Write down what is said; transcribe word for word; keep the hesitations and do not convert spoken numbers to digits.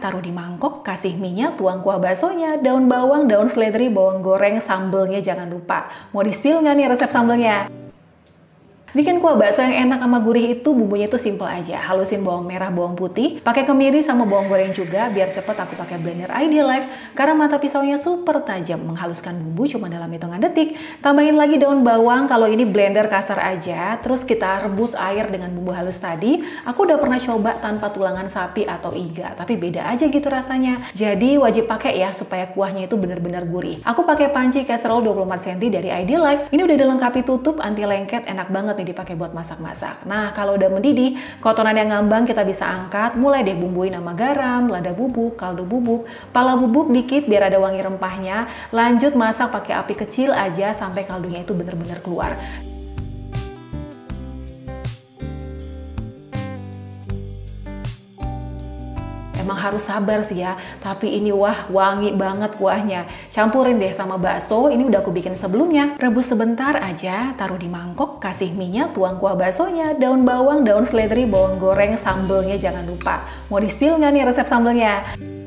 taruh di mangkok, kasih minyak, tuang kuah baksonya, daun bawang, daun seledri, bawang goreng, sambelnya jangan lupa. Mau di-spill nggak nih resep sambelnya? Bikin kuah bakso yang enak sama gurih itu bumbunya itu simple aja. Halusin bawang merah, bawang putih, pakai kemiri sama bawang goreng juga. Biar cepet aku pakai blender Idealife karena mata pisaunya super tajam. Menghaluskan bumbu cuma dalam hitungan detik. Tambahin lagi daun bawang, kalau ini blender kasar aja. Terus kita rebus air dengan bumbu halus tadi. Aku udah pernah coba tanpa tulangan sapi atau iga, tapi beda aja gitu rasanya. Jadi wajib pakai ya supaya kuahnya itu bener-bener gurih. Aku pakai panci casserole dua puluh empat sentimeter dari Idealife. Ini udah dilengkapi tutup anti lengket, enak banget dipakai buat masak-masak. Nah, kalau udah mendidih, kotoran yang ngambang kita bisa angkat. Mulai deh bumbuin sama garam, lada bubuk, kaldu bubuk, pala bubuk dikit biar ada wangi rempahnya. Lanjut masak pakai api kecil aja sampai kaldunya itu bener-bener keluar. Emang harus sabar sih ya, tapi ini wah wangi banget kuahnya. Campurin deh sama bakso, ini udah aku bikin sebelumnya. Rebus sebentar aja, taruh di mangkok, kasih minyak, tuang kuah baksonya, daun bawang, daun seledri, bawang goreng, sambelnya jangan lupa. Mau di-spill nggak nih resep sambelnya?